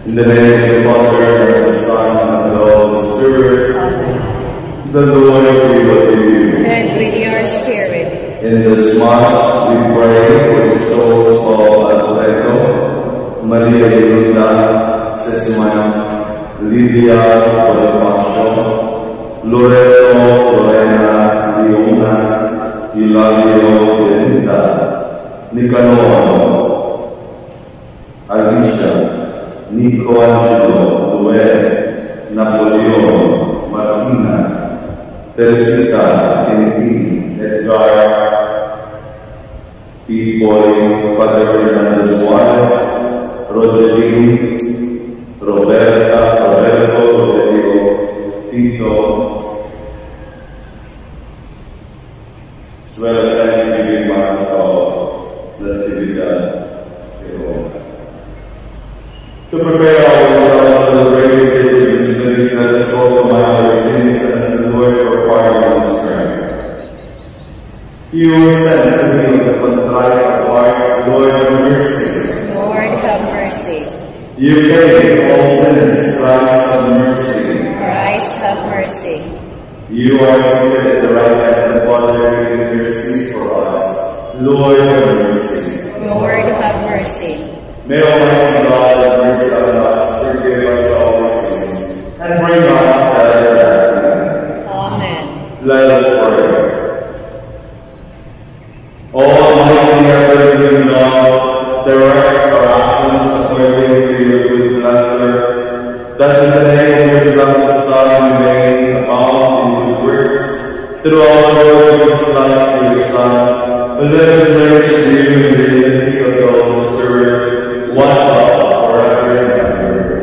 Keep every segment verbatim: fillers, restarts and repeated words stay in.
In the name of the Father, and of the Son, and of the Holy Spirit. Amen. The Lord be with you. And with your spirit. In this Mass, we pray for the souls of Alfredo, Maria Yolanda, Sesma, Lydia Bonifacio, Loreto, Lorena, Leona, Hilario, Benita, Nicanor, Alicia, Nico Angelo, Noé, Napoleon, Martina, Teresita, Timothy, Edgar, Pipoy, Padre Fernando Suarez, Rogelio, Roberta, Roberto, Rodrigo, Tito, as well as Thanksgiving Mass of Natividad. To prepare ourselves for the great sacred mysteries, let us go to our sins as the Lord required of strength. You were sent to heal the contrite of heart, Lord have mercy. Lord have mercy. You came, all sinners, Christ have mercy. Christ have mercy. You are seated at the right hand of the Father, in mercy for us. Lord have mercy. Lord have mercy. May Almighty God have mercy on us, forgive us all our sins, and bring us to everlasting. Amen. Let us pray. O Almighty, ever-living God, direct our actions according to your good pleasure, that in the name of your beloved Son we may abound in good works, through our Lord Jesus Christ, your Son, who lives and reigns with you in the unity of the Holy Spirit, one God, forever and ever.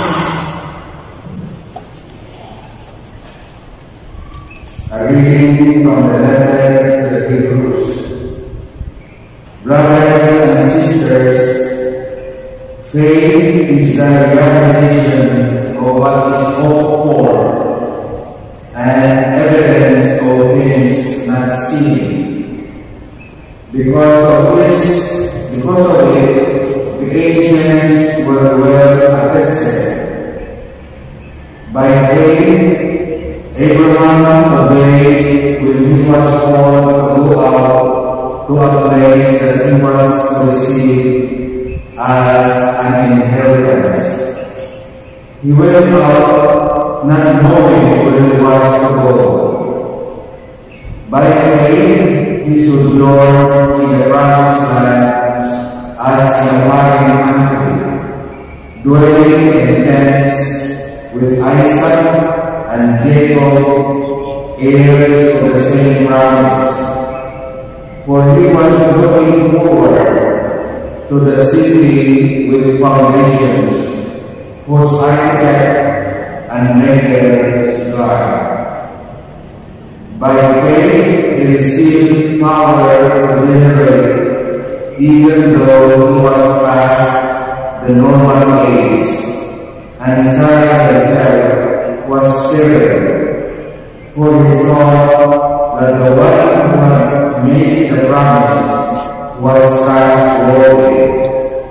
A reading from the letter to the Hebrews. Brothers and sisters, faith is the realization of what is hoped for and evidence of things not seen. Because of this, because of it, the ancients were well attested. By faith, Abraham obeyed when he was called to go out to a place that he was to receive as an inheritance. He went out not knowing where he was to go. By faith, he sojourned in the promised land as in a foreign country, dwelling in tents with Isaac and Jacob, heirs of the same promise. For he was looking forward to the city with foundations, whose architect and maker is God. By faith he received power to generate, even though he was past the normal age, and Sarah herself was sterile, for he thought that the one who had made the promise was trustworthy.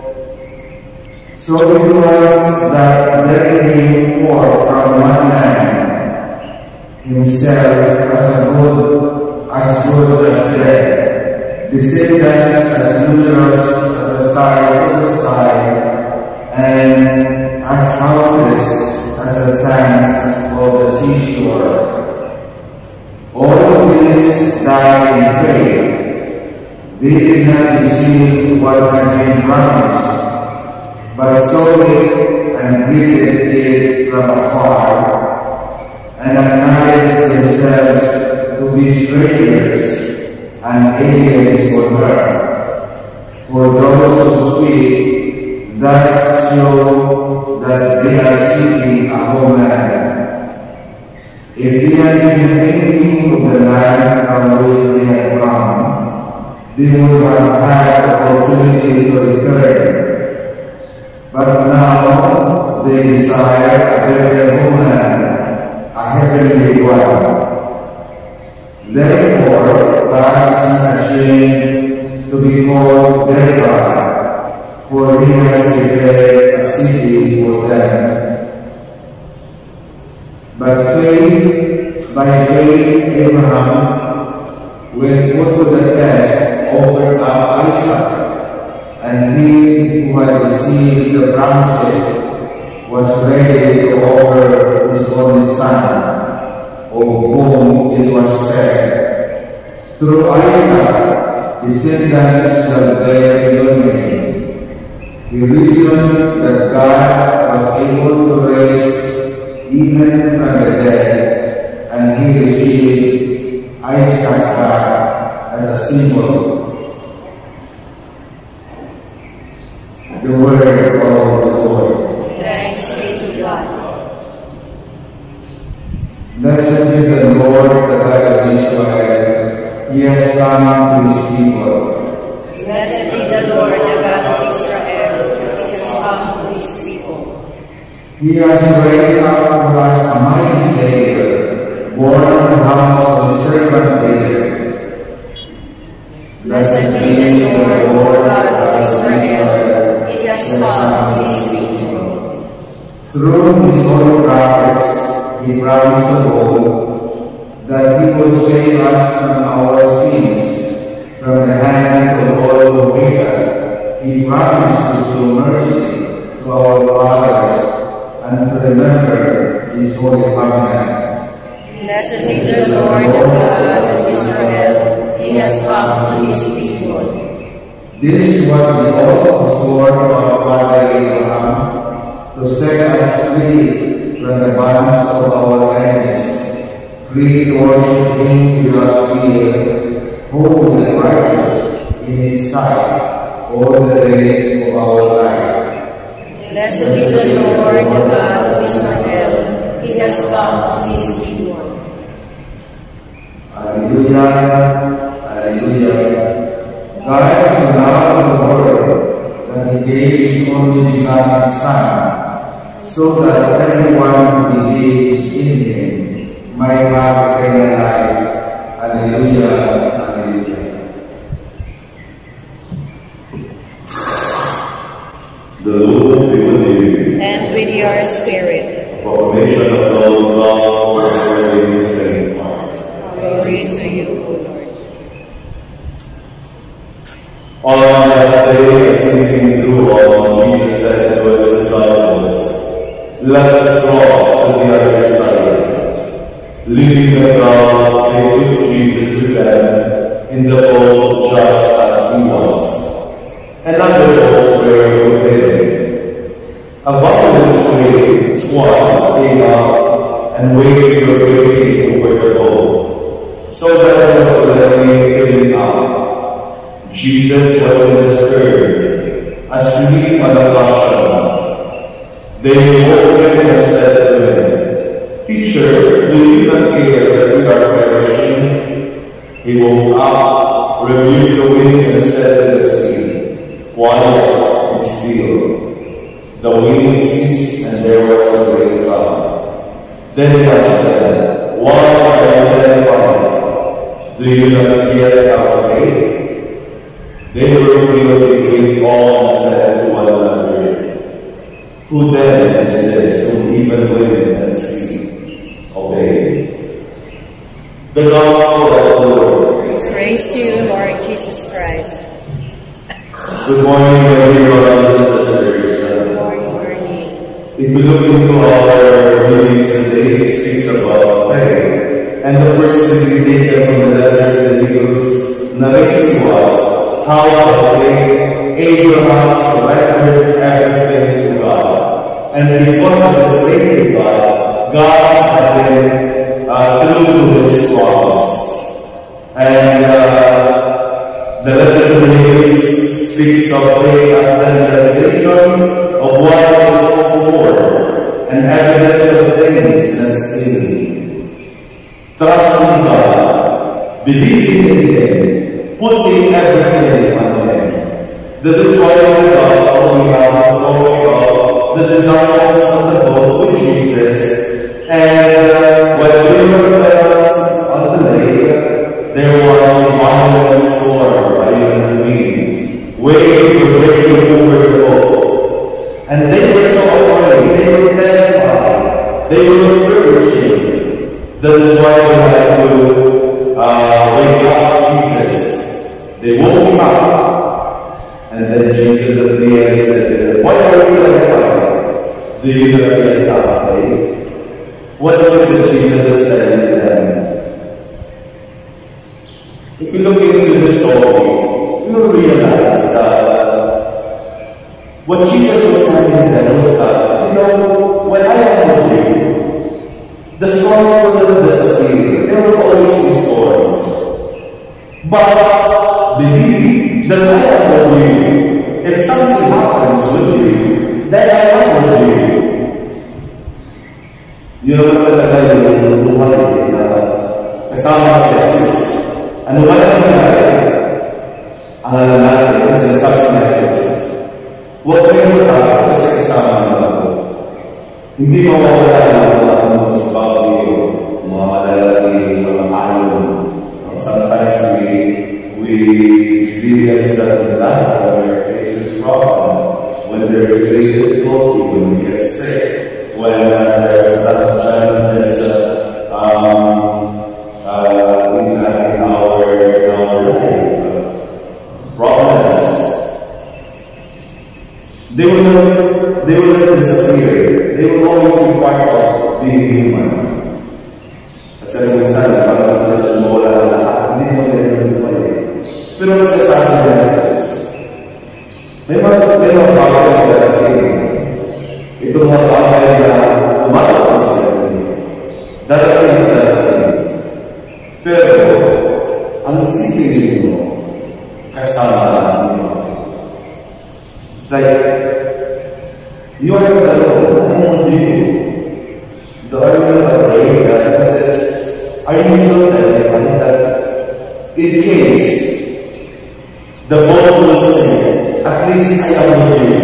So it was that there came forth from one man, himself as a good as good as dead, descendants as numerous as the stars of the sky, and as countless as the sands of the seashore. All of this died in faith. They did not receive what had been promised, but saw it and greeted it from afar, and acknowledged themselves to be strangers and aliens on earth. For those who speak thus show that they are seeking a homeland. If they had been thinking of the land from which they had come, they would have had opportunity to return. But now they desire a better homeland, a heavenly one. Therefore, God is not ashamed to be called their God, for he has declared a city for them. But faith, by faith, Abraham, when put to the test, offered up Isaac, and he who had received the promises was ready to offer his only son, of whom it was said, through Isaac, descendants shall bear your name. He reasoned that God was able to raise even from the dead, and he received Isaac back as a symbol. The word of the Lord. Thanks be to God. Blessed be the Lord, the God of Israel. He has come to his people. Blessed be the Lord, the God of Israel. He has come to his people. He has raised up for us a mighty Savior, born of the house of his servant David. Blessed be the Lord, God of Israel. He has come to his people. Through his holy prophets, he promised of old that he would save us from our sins, from the hands of all who hate us. He promised to show mercy to our fathers and to remember his holy covenant. Blessed be the Lord, the God of Israel. He has come to his people. This was the oath of the sword of our father Abraham, to set us free from the bonds of our enemies, free to worship him without fear, holy and righteous in his sight all the days of our life. Blessed be the Lord, the God of Israel. He has come to his people. Hallelujah, hallelujah. God is allowed the world that he gave his only begotten Son, so that everyone who believes in him might have eternal life. Hallelujah, hallelujah. The Lord be with you. And with your spirit. Proclamation of the Lord Gospel according to Saint Mark. Glory to you, O Lord. On that day, as he grew on, Jesus said to his disciples, "Let us cross to the other side." Leaving the crowd, they took Jesus with them in the boat just as he was, and other boats were with him. A violent wave swell came up, and waves were breaking over the boat, so that it was already filling up. Jesus was in the stern, asleep on a cushion. They woke him and said to him, "Teacher, do you not care that we are perishing?" He woke up, rebuked the wind, and said to the sea, "Quiet, be still." The wind ceased, and there was a great calm. Then he said, "Why are you terrified? Do you not yet have faith?" They were filled with great awe and said to one another, "Who then is this whom even wind and sea obey?" The Gospel of the Lord. Praise to you, Lord Jesus Christ. Good morning, dear brothers and sisters. Lord, morning. If we look into our readings today, it speaks about faith. And the first thing we take from the letter to the Hebrews narrates to us how by faith Abraham surrendered everything to God. And because of his faith in God, God had been uh, true to his promise. And uh, the letter to the Hebrews speaks of faith as the realization of what is hoped for and evidence of things not seen. Trusting God, believing in him, putting everything on him. That is why in the Gospel we have the story of the disciples on the boat with Jesus, and uh, when they were on the lake, there was a violent storm, violent wind. Waves were breaking over the boat, and they were were so afraid. They were terrified. They were perishing. That is why they had to uh, wake up Jesus. They woke him up. And then Jesus at the end said, "Why are you terrified? Do you not yet have faith?" What is it that Jesus is telling to them? If you look into the story, you will realize that what Jesus was telling them was that, you know, when I am with you, the storms will not disappear. There will always be storms. But believe that I am with you. If something happens with you, then I am with you. Yun naman talaga yung buhay na kasama si Jesus. Ano ba na nangyari? Alam natin, ang sinasabi na Jesus, huwag kayong matakot kasi kasama na ako. Hindi mawawala ang mga ano sa bagay, mga malalaki, mga alon. Sometimes we, we experience that in life when we are faced with problems, when there is great difficulty, when we get sick. When uh, there's a lot of challenges uh, um, uh, in, uh, in our in our life, uh, problems, they will not they will not disappear. They will always be part of being human. Kasi minsan parang sa mawala na lahat, hindi mo ganyan buhay. Pero sa sabi ng Jesus, may mga may mga bagay na darating. Itong mga bagay na umatapos sa inyo, darating na darating. Pero, ang isipin mo, kasama niyo. Like, you are not alone. I am with you. The are you not afraid? God says, are you still terrified that in case the boat will sink, at least I am with you.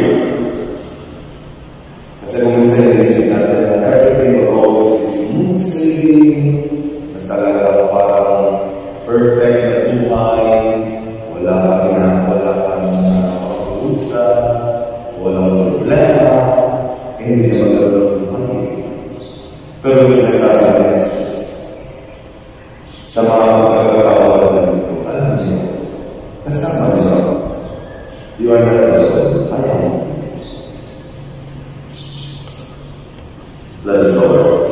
Kasi kung minsan inisip natin na everything will always be smooth sailing, na talaga parang perfect na buhay, wala kang na, wala kang nakakakusa, walang problema, eh, hindi naman gano'n buhay. Pero yung sinasabi ng Jesus, sa mga pagkakatawanan nito, alam niyo, kasama niyo, you are not alone, I am. Let us all.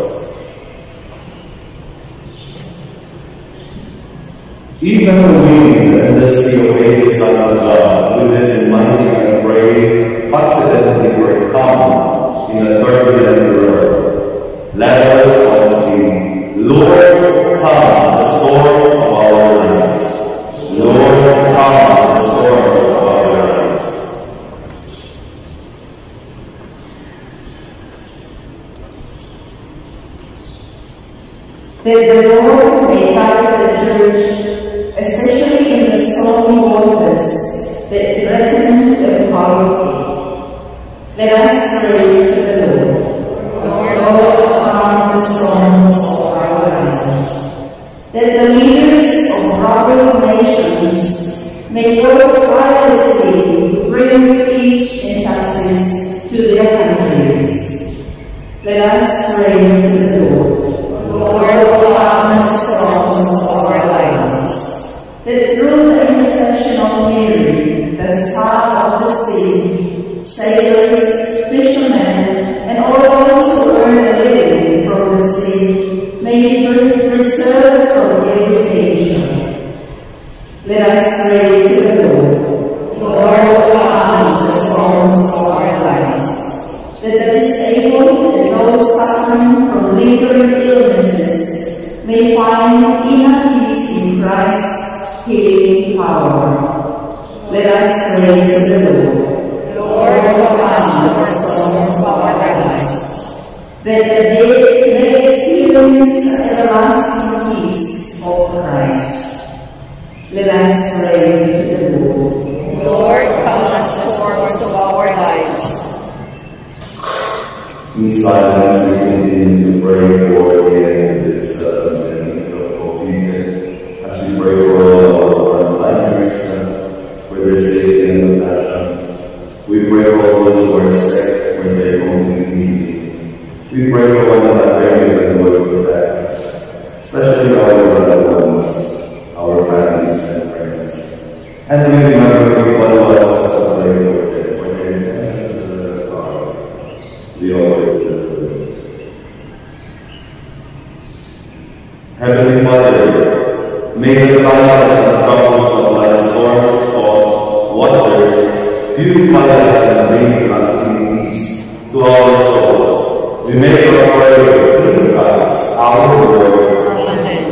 Even the wind and the sea obey the Son of God. With this in mind, I pray confidently for a calm in a turbulent world. Let us all sing, Lord, calm the storm of our lives. Lord, calm the storms of our lives. That the Lord may guide the church, especially in the stormy waters that threaten the powerful. Let us pray to the Lord. Lord, calm the storms of our lives. That the leaders of troubled nations may work tirelessly to bring peace and justice to their countries. Let us pray to the Lord. Lord, calm the storms of our lives. That through the intercession of Mary, the star of the sea, sailors, fishermen, and all those who earn a living from the sea may be preserved from every danger. Let us pray to the Lord. Lord, calm the storms of our lives. That the disabled and those suffering from lingering illnesses may find inner peace in Christ's healing power. Let us pray to the Lord. Lord, calm the storms of our lives. That the dead may experience the everlasting peace of Christ. Let us pray to the Lord. Lord, calm the storms of our lives. In silence, we continue to pray for the end of this uh, minute of COVID. As we pray for all our frontliners, uh, for their safety and protection. We pray for all those who are sick, for their own healing. We pray for one another that the Lord protect us, especially our loved ones, our families and friends. And we remember people who us as a prayer for their intentions as well. We all Heavenly Father, may the tides and troubles of life's storms cause waters purify us and bring lasting peace to our souls. We make our prayer through Christ, our Lord. Amen.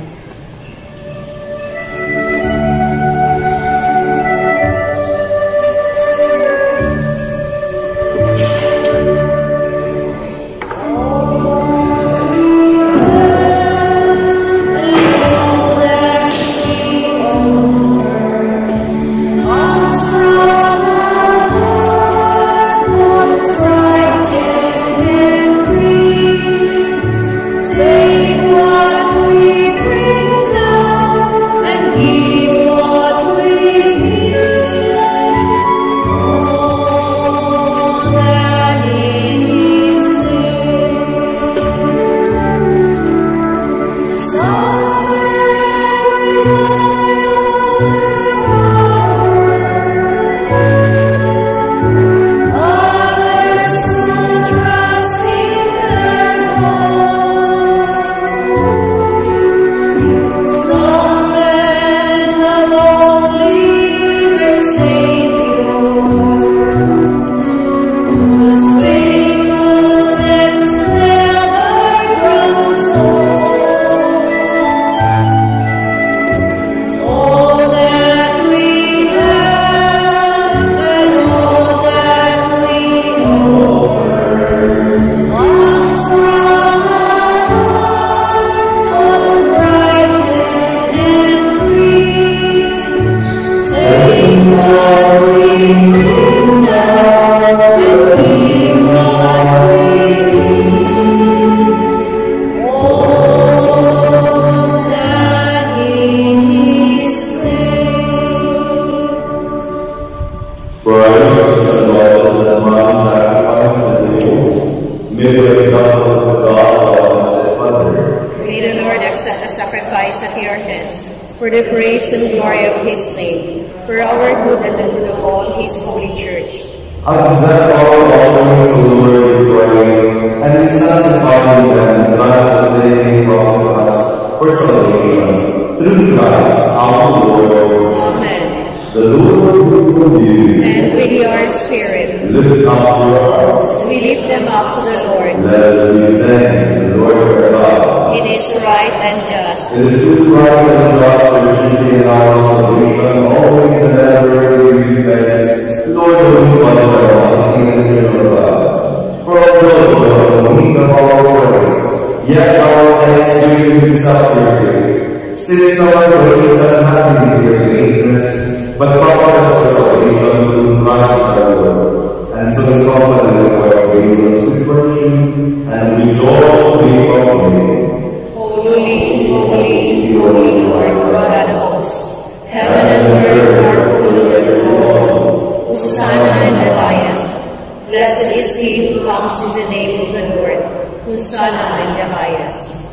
Accept our offerings, O Lord, we pray, and in sanctifying them, grant that they may profit us for salvation, through Christ our Lord. Amen. The Lord be with you. And with your spirit. Lift up your hearts. We lift them up to the Lord. Let us give thanks to the Lord our God. It is right and just. It is good, right, and just, and duty in our salvation, always and ever we give thanks. Lord, Lord, Father, Almighty and eternal God, for although the need of our words, yet our thanksgiving is self-giving, since our voices have not been here maintenance, but profit us for salvation through Christ our Lord, and so in company with our angels we worship, and with joy we proclaim. Holy, holy, holy Lord God of hosts, heaven and earth are full of your glory. Hosanna in the highest. Blessed is he who comes in the name of the Lord. Hosanna in the highest.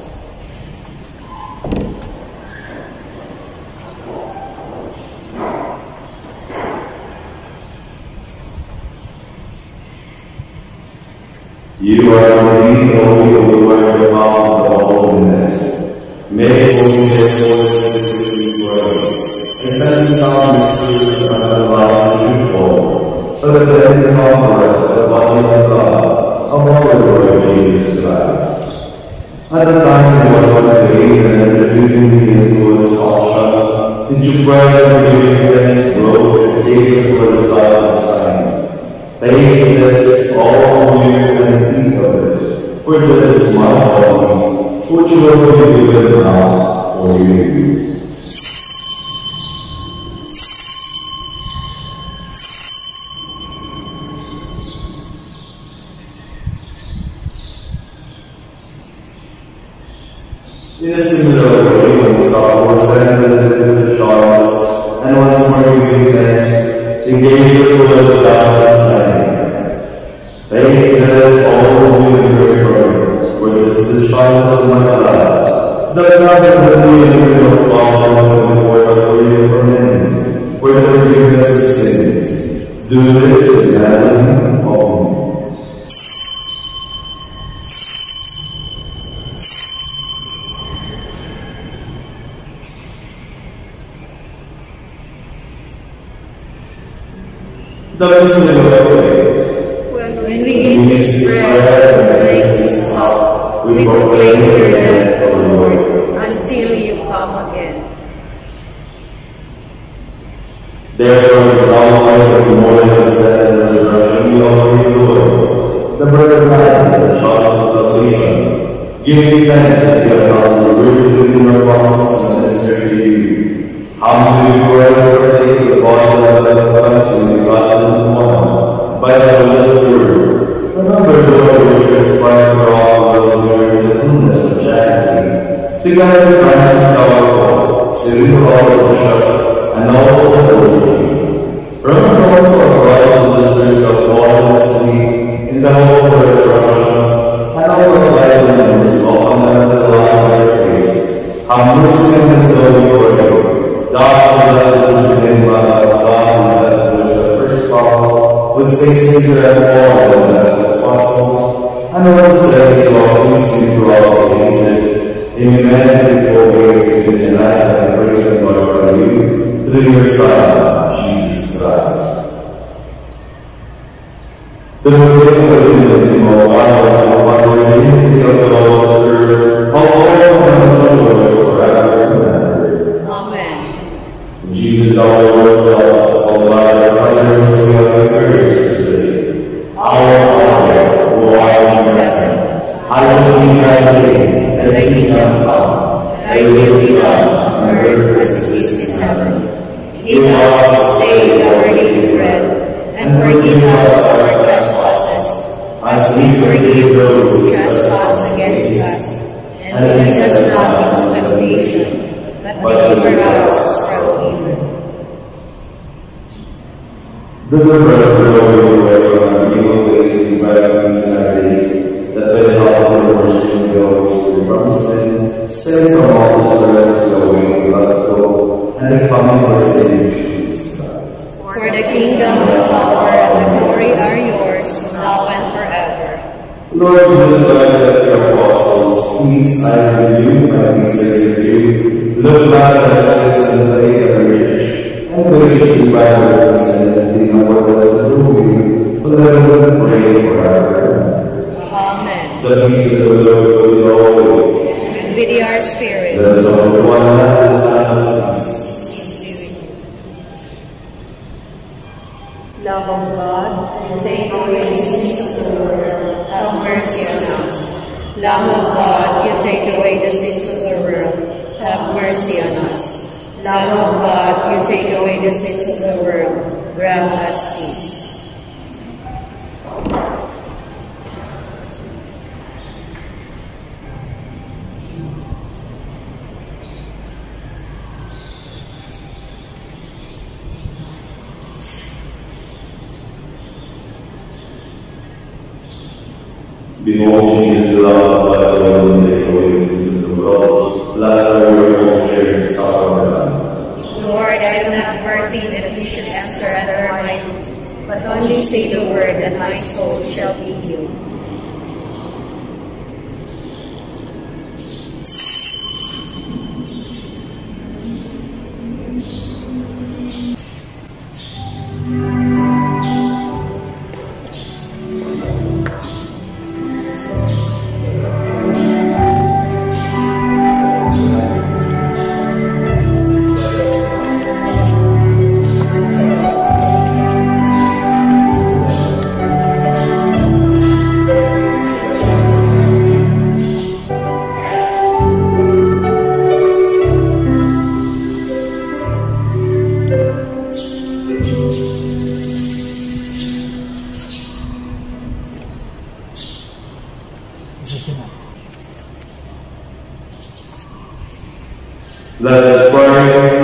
You are indeed holy, O Lord, the fount of all holiness. Make holiness holiness to be worthy. And send down the Spirit and allow you to fall, so that they may offer us the body of God, of our Lord Jesus Christ. At the time he was conveyed and introducing into his culture, did you pray and giving thanks, broke and take it for the silent sign. Take this, all you and eat of it, for this is my body, which will be given out for you. In a similar way, when the star was ascended into the stars, and once more giving thanks, he gave it to the disciples, saying, this, all will be great for me, for this is the childless of my life. That not that the name of God and the word of freedom for many, for the forgiveness of sins. Do this in memory of me. The listening of the way. When, when we eat this bread and drink this cup, we proclaim your death, O Lord, until you come again. Therefore, resolving the morning of his death and resurrection, we offer you, Lord, the bread of life and the chalice of salvation, giving thanks that you have held us rooted in your apostles and ministered to you. Humbly forever partake the body and blood of Christ and be God in one, by the Holy Spirit. Remember, Lord, your church by for all who will learn the fullness of charity. Together with Francis our Lord, Cyril our Bishop, and all the clergy. Remember also our brothers and sisters who have fallen asleep in the hope of resurrection, and all our life members who often them to the light of their face. Have mercy on us, O Lord. God bless the Virgin Mother of God, and bless the first cause, with Saint Caesar and Paul, and bless the apostles, and all the saints who are feasting throughout the ages, in humanity, always in the life and praise and glory for you, through your Son, Jesus Christ. The Lord will be with you, O Father, O Father, in the unity of the Holy Spirit, all over and over forever and ever. Jesus our Lord, help us, O God, our Father, so we have the courage to say, Our Father, who art in heaven, hallowed be thy name, thy kingdom come, thy will be done, on earth as it is in heaven. Give us this day our daily bread, and forgive us our trespasses, as we forgive those who trespass against us. And lead us not into temptation, but deliver us from evil. Deliver us, Lord, from evil ways and right peace in our days, that by the help of your mercy and the Holy Spirit from sin, save from all distresses we await blessed hope, and the coming of our Savior Jesus Christ. For the kingdom, the power, and the glory are yours, now and forever. Lord Jesus Christ said to your apostles, Peace I give you, my peace I give you. Look not at our sins and the faith of your church, and graciously by your peace and the our words and rule, but let them pray forever. Amen. The peace of the Lord will be always. And with your spirit. Let us all one another the sign of peace. Love of God, and take away the sins of the world. Have mercy on us. Lamb of God, you take away the sins of the world. Have mercy on us. Lamb of God, you take away the sins of the world. Grant us peace. Behold, Jesus, the Lamb of God, who takes away the sins of the world. Blessed are you, all share in suffering. Lord, I am not worthy that you should enter under my roof, but only say the word, and my soul shall be healed. Let us pray.